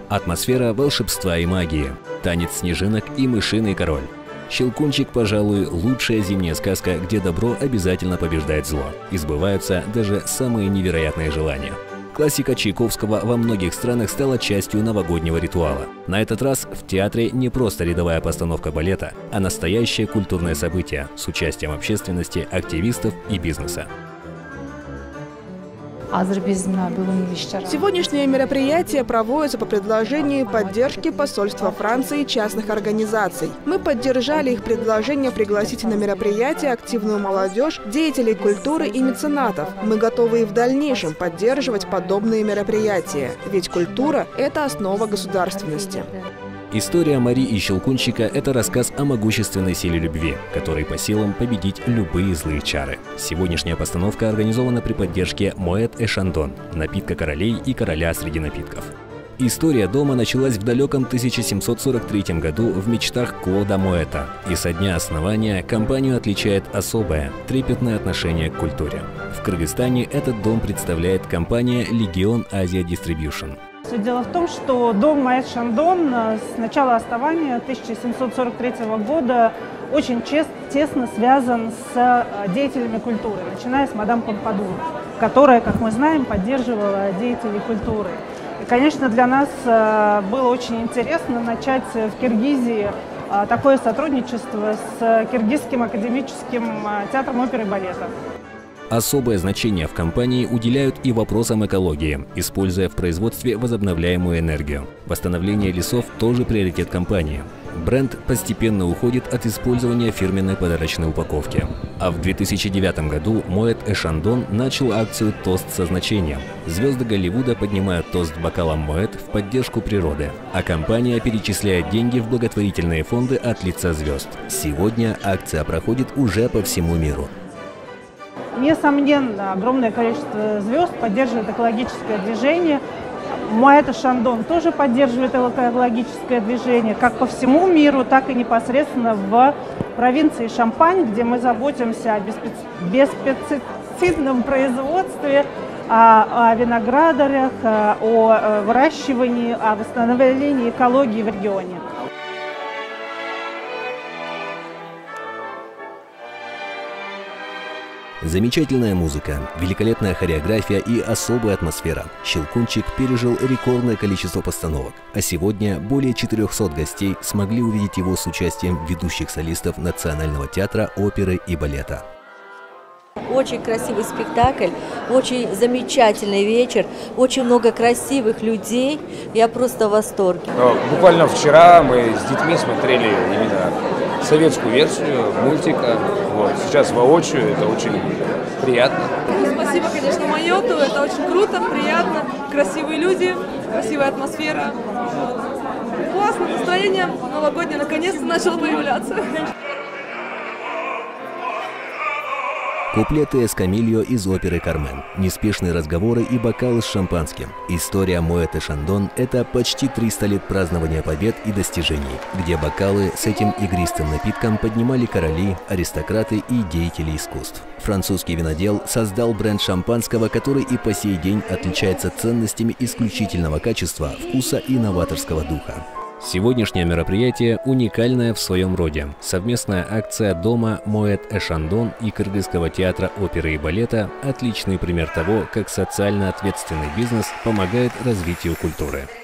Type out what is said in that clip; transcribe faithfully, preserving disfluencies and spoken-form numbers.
Атмосфера волшебства и магии, танец снежинок и мышиный король. «Щелкунчик», пожалуй, лучшая зимняя сказка, где добро обязательно побеждает зло, и сбываются даже самые невероятные желания. Классика Чайковского во многих странах стала частью новогоднего ритуала. На этот раз в театре не просто рядовая постановка балета, а настоящее культурное событие с участием общественности, активистов и бизнеса. Сегодняшнее мероприятие проводится по предложению и поддержке посольства Франции и частных организаций. Мы поддержали их предложение пригласить на мероприятие активную молодежь, деятелей культуры и меценатов. Мы готовы и в дальнейшем поддерживать подобные мероприятия, ведь культура – это основа государственности. История Мари и Щелкунчика – это рассказ о могущественной силе любви, которой по силам победить любые злые чары. Сегодняшняя постановка организована при поддержке Moet et Chandon – напитка королей и короля среди напитков. История дома началась в далеком тысяча семьсот сорок третьем году в мечтах Клода Моэта, и со дня основания компанию отличает особое, трепетное отношение к культуре. В Кыргызстане этот дом представляет компания Legion Asia Distribution. Все дело в том, что дом Moet et Chandon с начала основания тысяча семьсот сорок третьего года очень тесно связан с деятелями культуры, начиная с мадам Помпадур, которая, как мы знаем, поддерживала деятелей культуры. И, конечно, для нас было очень интересно начать в Киргизии такое сотрудничество с Киргизским академическим театром оперы и балета. Особое значение в компании уделяют и вопросам экологии, используя в производстве возобновляемую энергию. Восстановление лесов тоже приоритет компании. Бренд постепенно уходит от использования фирменной подарочной упаковки. А в две тысячи девятом году Moet et Chandon начал акцию «Тост со значением». Звезды Голливуда поднимают тост бокалом Moet в поддержку природы, а компания перечисляет деньги в благотворительные фонды от лица звезд. Сегодня акция проходит уже по всему миру. Несомненно, огромное количество звезд поддерживает экологическое движение. Moet et Chandon тоже поддерживает экологическое движение как по всему миру, так и непосредственно в провинции Шампань, где мы заботимся о беспестицидном производстве, о, о виноградарях, о выращивании, о восстановлении экологии в регионе. Замечательная музыка, великолепная хореография и особая атмосфера. «Щелкунчик» пережил рекордное количество постановок, а сегодня более четырёхсот гостей смогли увидеть его с участием ведущих солистов Национального театра оперы и балета. Очень красивый спектакль, очень замечательный вечер, очень много красивых людей. Я просто в восторге. Но буквально вчера мы с детьми смотрели именно советскую версию мультика. Вот. Сейчас воочию, это очень приятно. Спасибо, конечно, Моэту. Это очень круто, приятно. Красивые люди, красивая атмосфера. Классно, настроение новогоднее наконец-то начало появляться. Куплеты «Эскамильо» из оперы «Кармен», неспешные разговоры и бокалы с шампанским. История Moet et Chandon – это почти триста лет празднования побед и достижений, где бокалы с этим игристым напитком поднимали короли, аристократы и деятели искусств. Французский винодел создал бренд шампанского, который и по сей день отличается ценностями исключительного качества, вкуса и новаторского духа. Сегодняшнее мероприятие уникальное в своем роде. Совместная акция дома Moet et Chandon и Кыргызского театра оперы и балета – отличный пример того, как социально ответственный бизнес помогает развитию культуры.